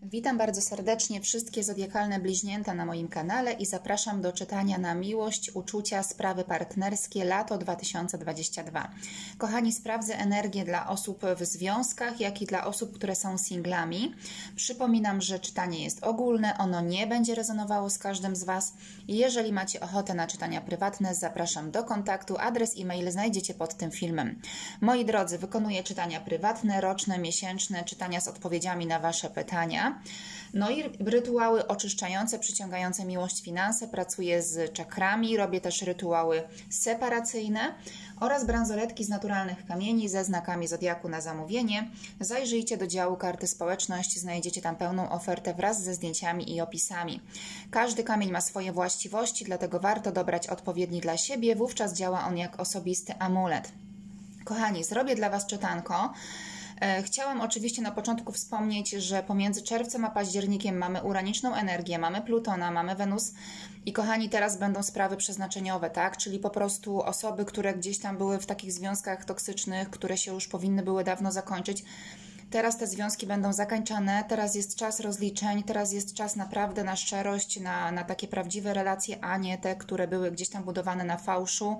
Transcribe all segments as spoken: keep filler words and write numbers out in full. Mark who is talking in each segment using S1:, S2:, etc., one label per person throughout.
S1: Witam bardzo serdecznie wszystkie zodiakalne bliźnięta na moim kanale i zapraszam do czytania na miłość, uczucia, sprawy partnerskie lato dwa tysiące dwudziesty drugi. Kochani, sprawdzę energię dla osób w związkach, jak i dla osób, które są singlami. Przypominam, że czytanie jest ogólne, ono nie będzie rezonowało z każdym z Was. Jeżeli macie ochotę na czytania prywatne, zapraszam do kontaktu. Adres e-mail znajdziecie pod tym filmem. Moi drodzy, wykonuję czytania prywatne, roczne, miesięczne, czytania z odpowiedziami na Wasze pytania. No i rytuały oczyszczające, przyciągające miłość, finanse. Pracuję z czakrami, robię też rytuały separacyjne oraz bransoletki z naturalnych kamieni ze znakami zodiaku na zamówienie. Zajrzyjcie do działu karty społeczność, znajdziecie tam pełną ofertę wraz ze zdjęciami i opisami. Każdy kamień ma swoje właściwości, dlatego warto dobrać odpowiedni dla siebie, wówczas działa on jak osobisty amulet. Kochani, zrobię dla Was czytanko. Chciałam oczywiście na początku wspomnieć, że pomiędzy czerwcem a październikiem mamy uraniczną energię, mamy Plutona, mamy Wenus i kochani, teraz będą sprawy przeznaczeniowe, tak? Czyli po prostu osoby, które gdzieś tam były w takich związkach toksycznych, które się już powinny były dawno zakończyć. Teraz te związki będą zakończone, teraz jest czas rozliczeń, teraz jest czas naprawdę na szczerość, na, na takie prawdziwe relacje, a nie te, które były gdzieś tam budowane na fałszu,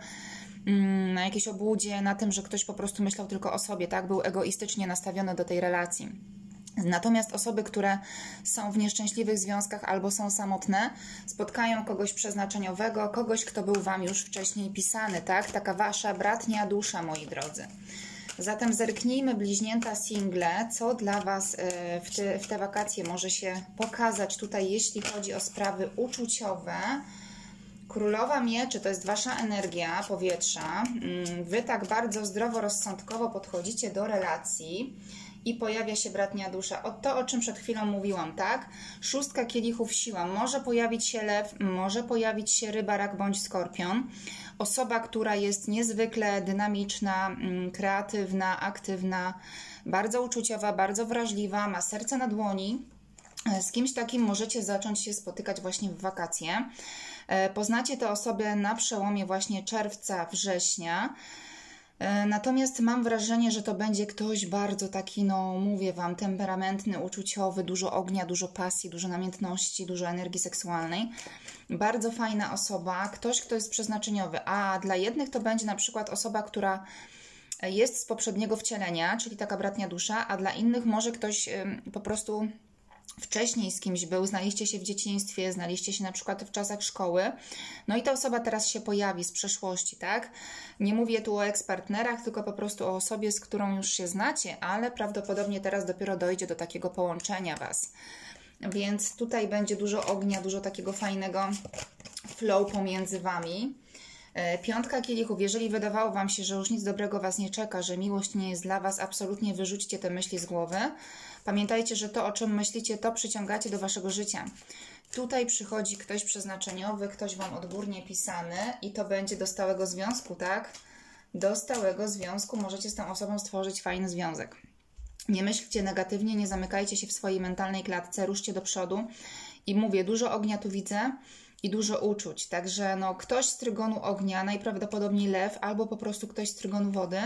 S1: na jakiejś obłudzie, na tym, że ktoś po prostu myślał tylko o sobie, tak? Był egoistycznie nastawiony do tej relacji. Natomiast osoby, które są w nieszczęśliwych związkach albo są samotne, spotkają kogoś przeznaczeniowego, kogoś, kto był Wam już wcześniej pisany, tak? Taka Wasza bratnia dusza, moi drodzy. Zatem zerknijmy, bliźnięta single, co dla Was w te, w te wakacje może się pokazać tutaj, jeśli chodzi o sprawy uczuciowe. Królowa Mieczy to jest Wasza energia powietrza. Wy tak bardzo zdroworozsądkowo podchodzicie do relacji i pojawia się bratnia dusza. O to, o czym przed chwilą mówiłam, tak? Szóstka kielichów, siła. Może pojawić się lew, może pojawić się ryba, rak bądź skorpion. Osoba, która jest niezwykle dynamiczna, kreatywna, aktywna, bardzo uczuciowa, bardzo wrażliwa, ma serce na dłoni. Z kimś takim możecie zacząć się spotykać właśnie w wakacje. Poznacie tę osobę na przełomie właśnie czerwca, września. Natomiast mam wrażenie, że to będzie ktoś bardzo taki, no mówię Wam, temperamentny, uczuciowy, dużo ognia, dużo pasji, dużo namiętności, dużo energii seksualnej. Bardzo fajna osoba, ktoś, kto jest przeznaczeniowy. A dla jednych to będzie na przykład osoba, która jest z poprzedniego wcielenia, czyli taka bratnia dusza, a dla innych może ktoś po prostu wcześniej z kimś był, znaliście się w dzieciństwie, znaliście się na przykład w czasach szkoły, no i ta osoba teraz się pojawi z przeszłości, tak? Nie mówię tu o eks-partnerach, tylko po prostu o osobie, z którą już się znacie, ale prawdopodobnie teraz dopiero dojdzie do takiego połączenia Was. Więc tutaj będzie dużo ognia, dużo takiego fajnego flow pomiędzy Wami. Piątka kielichów, jeżeli wydawało Wam się, że już nic dobrego Was nie czeka, że miłość nie jest dla Was, absolutnie wyrzućcie te myśli z głowy. Pamiętajcie, że to, o czym myślicie, to przyciągacie do Waszego życia. Tutaj przychodzi ktoś przeznaczeniowy, ktoś Wam odgórnie pisany i to będzie do stałego związku, tak? Do stałego związku możecie z tą osobą stworzyć fajny związek. Nie myślcie negatywnie, nie zamykajcie się w swojej mentalnej klatce, ruszcie do przodu. I mówię, dużo ognia tu widzę i dużo uczuć. Także no, ktoś z trygonu ognia, najprawdopodobniej lew, albo po prostu ktoś z trygonu wody.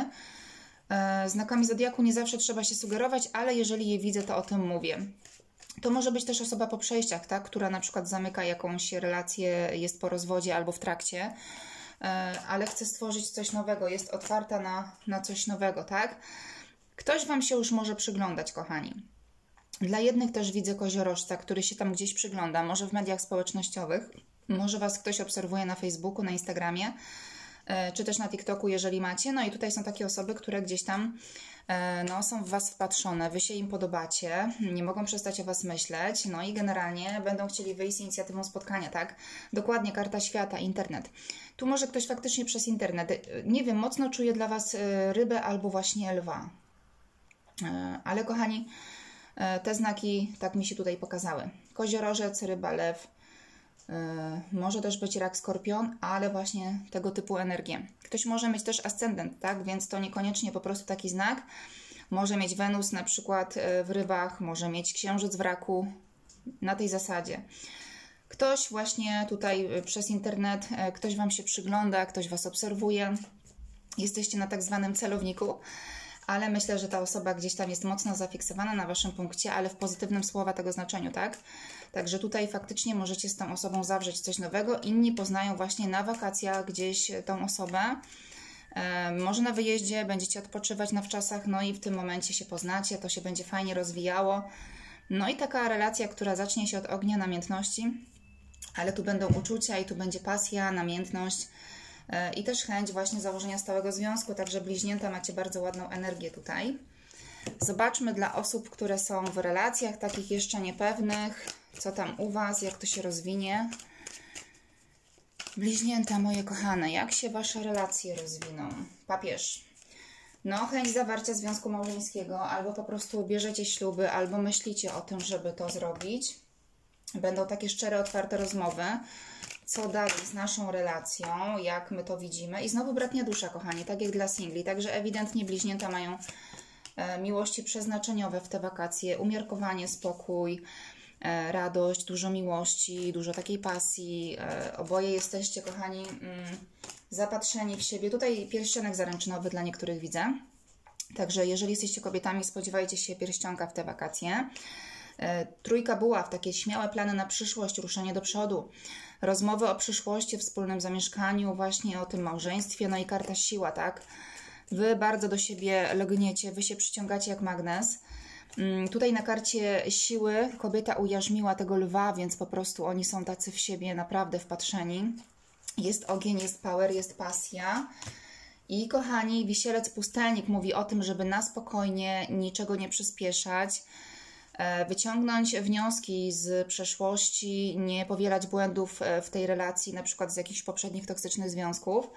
S1: Znakami zodiaku nie zawsze trzeba się sugerować, ale jeżeli je widzę, to o tym mówię. To może być też osoba po przejściach, tak? Która na przykład zamyka jakąś relację, jest po rozwodzie albo w trakcie, ale chce stworzyć coś nowego, jest otwarta na, na coś nowego, tak? Ktoś Wam się już może przyglądać, kochani. Dla jednych też widzę koziorożca, który się tam gdzieś przygląda, może w mediach społecznościowych, może Was ktoś obserwuje na Facebooku, na Instagramie, czy też na TikToku, jeżeli macie. No i tutaj są takie osoby, które gdzieś tam no, są w Was wpatrzone, Wy się im podobacie, nie mogą przestać o Was myśleć, no i generalnie będą chcieli wyjść z inicjatywą spotkania, tak? Dokładnie, karta świata, internet. Tu może ktoś faktycznie przez internet, nie wiem, mocno czuję dla Was rybę albo właśnie lwa. Ale kochani, te znaki tak mi się tutaj pokazały. Koziorożec, ryba, lew, może też być rak, skorpion, ale właśnie tego typu energię. Ktoś może mieć też ascendent, tak? Więc to niekoniecznie po prostu taki znak. Może mieć Wenus na przykład w rybach, może mieć księżyc w raku, na tej zasadzie. Ktoś właśnie tutaj przez internet, ktoś Wam się przygląda, ktoś Was obserwuje. Jesteście na tak zwanym celowniku. ale myślę, że ta osoba gdzieś tam jest mocno zafiksowana na Waszym punkcie, ale w pozytywnym słowa tego znaczeniu, tak? Także tutaj faktycznie możecie z tą osobą zawrzeć coś nowego. Inni poznają właśnie na wakacjach gdzieś tą osobę. E, może na wyjeździe będziecie odpoczywać na wczasach, no i w tym momencie się poznacie, to się będzie fajnie rozwijało. No i taka relacja, która zacznie się od ognia, namiętności, ale tu będą uczucia i tu będzie pasja, namiętność e, i też chęć właśnie założenia stałego związku, także bliźnięta macie bardzo ładną energię tutaj. Zobaczmy dla osób, które są w relacjach takich jeszcze niepewnych, co tam u Was, jak to się rozwinie. Bliźnięta moje kochane, jak się Wasze relacje rozwiną? Papież. No, chęć zawarcia związku małżeńskiego, albo po prostu bierzecie śluby, albo myślicie o tym, żeby to zrobić. Będą takie szczere, otwarte rozmowy, co dalej z naszą relacją, jak my to widzimy. I znowu bratnia dusza, kochani, tak jak dla singli. Także ewidentnie bliźnięta mają e, miłości przeznaczeniowe w te wakacje, umiarkowanie, spokój, e, radość, dużo miłości, dużo takiej pasji. E, oboje jesteście, kochani, mm, zapatrzeni w siebie. Tutaj pierścionek zaręczynowy dla niektórych widzę. Także jeżeli jesteście kobietami, spodziewajcie się pierścionka w te wakacje. Trójka buław, takie śmiałe plany na przyszłość, ruszenie do przodu, rozmowy o przyszłości, wspólnym zamieszkaniu, właśnie o tym małżeństwie, no i karta siła, tak? Wy bardzo do siebie lgniecie, wy się przyciągacie jak magnes. Tutaj na karcie siły kobieta ujarzmiła tego lwa, więc po prostu oni są tacy w siebie naprawdę wpatrzeni. Jest ogień, jest power, jest pasja. I kochani, wisielec pustelnik mówi o tym, żeby na spokojnie, niczego nie przyspieszać, wyciągnąć wnioski z przeszłości, nie powielać błędów w tej relacji, na przykład z jakichś poprzednich toksycznych związków.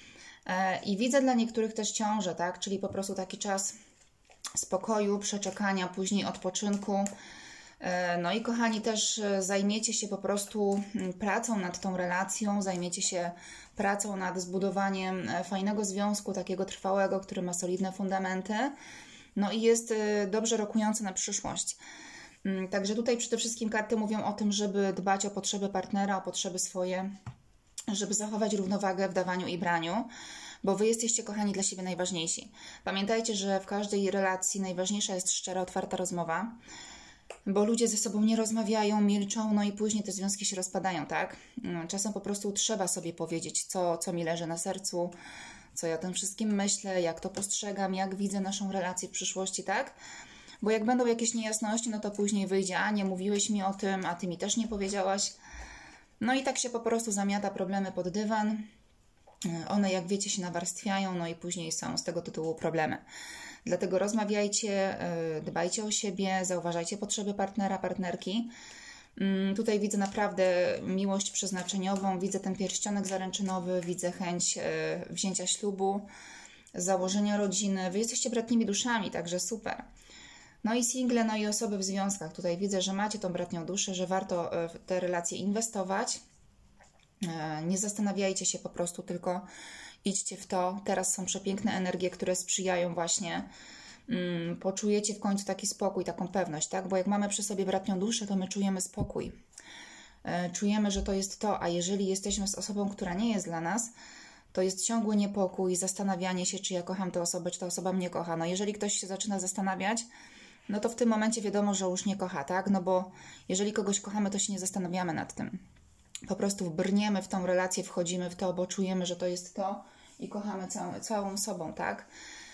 S1: I widzę dla niektórych też ciążę, tak? Czyli po prostu taki czas spokoju, przeczekania, później odpoczynku. No i kochani, też zajmiecie się po prostu pracą nad tą relacją, zajmiecie się pracą nad zbudowaniem fajnego związku, takiego trwałego, który ma solidne fundamenty. No i jest dobrze rokujący na przyszłość. Także tutaj przede wszystkim karty mówią o tym, żeby dbać o potrzeby partnera, o potrzeby swoje, żeby zachować równowagę w dawaniu i braniu, bo Wy jesteście, kochani, dla siebie najważniejsi. Pamiętajcie, że w każdej relacji najważniejsza jest szczera, otwarta rozmowa, bo ludzie ze sobą nie rozmawiają, milczą, no i później te związki się rozpadają, tak? Czasem po prostu trzeba sobie powiedzieć, co, co mi leży na sercu, co ja o tym wszystkim myślę, jak to postrzegam, jak widzę naszą relację w przyszłości, tak? Bo jak będą jakieś niejasności, no to później wyjdzie, a nie mówiłeś mi o tym, a Ty mi też nie powiedziałaś. No i tak się po prostu zamiata problemy pod dywan. One, jak wiecie, się nawarstwiają, no i później są z tego tytułu problemy. Dlatego rozmawiajcie, dbajcie o siebie, zauważajcie potrzeby partnera, partnerki. Tutaj widzę naprawdę miłość przeznaczeniową, widzę ten pierścionek zaręczynowy, widzę chęć wzięcia ślubu, założenia rodziny. Wy jesteście bratnimi duszami, także super. No i single, no i osoby w związkach. Tutaj widzę, że macie tą bratnią duszę, że warto w te relacje inwestować. Nie zastanawiajcie się po prostu, tylko idźcie w to. Teraz są przepiękne energie, które sprzyjają właśnie. Hmm, poczujecie w końcu taki spokój, taką pewność, tak? Bo jak mamy przy sobie bratnią duszę, to my czujemy spokój. E, czujemy, że to jest to, a jeżeli jesteśmy z osobą, która nie jest dla nas, to jest ciągły niepokój, zastanawianie się, czy ja kocham tę osobę, czy ta osoba mnie kocha. No jeżeli ktoś się zaczyna zastanawiać, no to w tym momencie wiadomo, że już nie kocha, tak? No bo jeżeli kogoś kochamy, to się nie zastanawiamy nad tym. Po prostu brniemy w tą relację, wchodzimy w to, bo czujemy, że to jest to i kochamy całą, całą sobą, tak?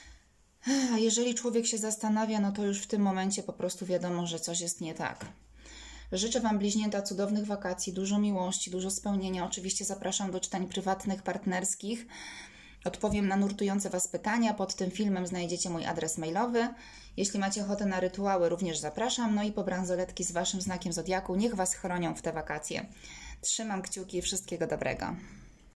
S1: A jeżeli człowiek się zastanawia, no to już w tym momencie po prostu wiadomo, że coś jest nie tak. Życzę Wam, bliźnięta, cudownych wakacji, dużo miłości, dużo spełnienia. Oczywiście zapraszam do czytań prywatnych, partnerskich. Odpowiem na nurtujące Was pytania. Pod tym filmem znajdziecie mój adres mailowy. Jeśli macie ochotę na rytuały, również zapraszam. No i po bransoletki z Waszym znakiem zodiaku. Niech Was chronią w te wakacje. Trzymam kciuki, wszystkiego dobrego.